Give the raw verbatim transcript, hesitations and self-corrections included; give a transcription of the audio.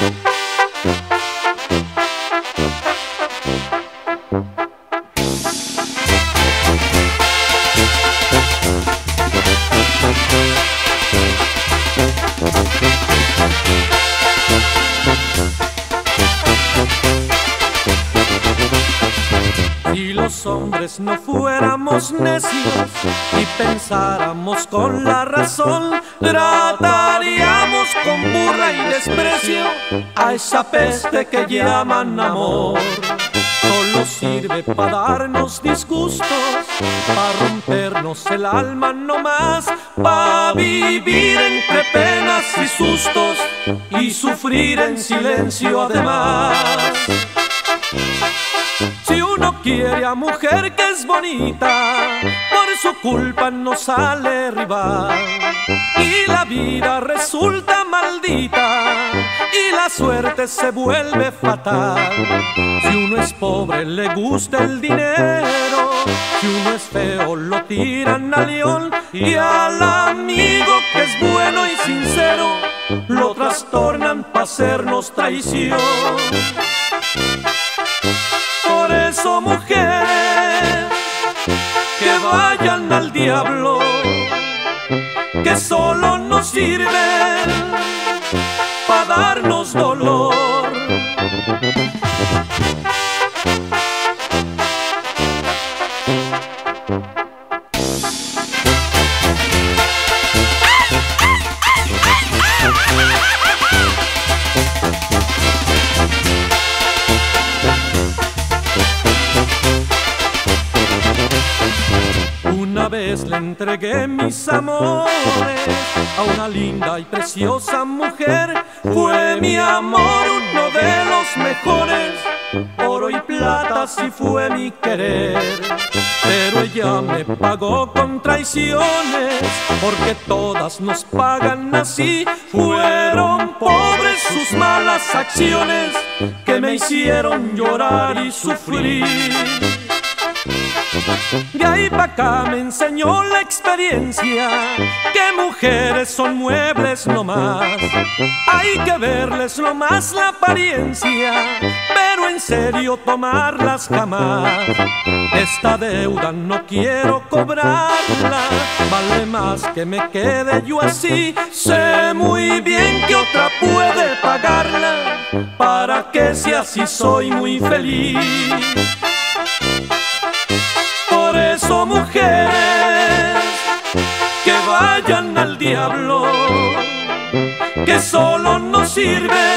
Si los hombres no fuéramos necios y pensáramos con la razón, trataríamos con burla y desprecio a esa peste que llaman amor. Solo sirve para darnos disgustos, para rompernos el alma no más, para vivir entre penas y sustos y sufrir en silencio además. Si uno quiere a mujer que es bonita, por su culpa no sale rival, y la vida resulta maldita y la suerte se vuelve fatal. Si uno es pobre le gusta el dinero, si uno es feo lo tiran al león, y al amigo que es bueno y sincero lo trastornan para hacernos traición. Por eso, mujeres, que vayan al diablo, que solo nos sirven para darnos dolor. Una vez le entregué mis amores a una linda y preciosa mujer. Fue mi amor uno de los mejores, oro y plata si fue mi querer. Pero ella me pagó con traiciones, porque todas nos pagan así. Fueron pobres sus malas acciones que me hicieron llorar y sufrir. De ahí pa' acá me enseñó la experiencia que mujeres son muebles nomás. Hay que verles nomás la apariencia, pero en serio tomarlas jamás. Esta deuda no quiero cobrarla, vale más que me quede yo así. Sé muy bien que otra puede pagarla, para que si así soy muy feliz. Por eso, mujeres, que vayan al diablo, que solo nos sirve